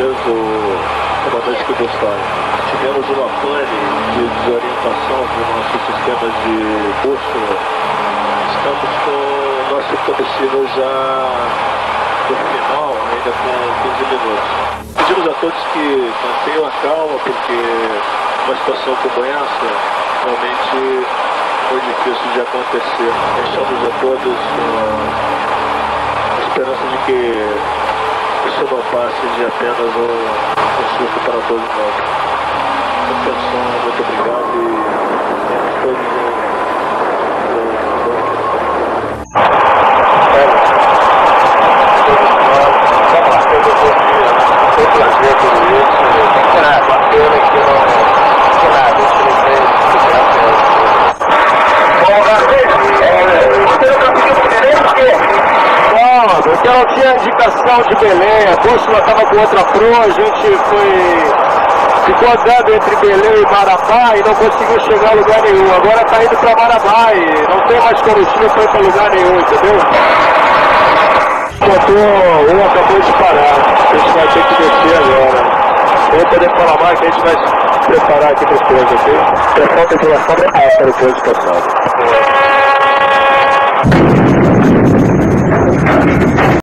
Dias, o comandante que Gustavo. Tivemos uma pane de desorientação do nosso sistema de bússola. Estamos com o nosso combustível já no final, ainda com 15 minutos. Pedimos a todos que mantenham a calma, porque uma situação como essa realmente foi difícil de acontecer. Deixamos a todos a esperança de que isso não passe de apenas um susto para todos nós. Atenção, muito obrigado e temos todos porque não tinha indicação de Belém, a bússola estava com outra proa, a gente ficou andando entre Belém e Marabá e não conseguiu chegar a lugar nenhum. Agora está indo para Marabá e não tem mais combustível para ir para lugar nenhum, entendeu? Motor 1 acabou de parar, a gente vai ter que descer agora. Vou poder falar mais que a gente vai se preparar aqui para as coisas, ok? Pressão, temperação, para o posto de passado.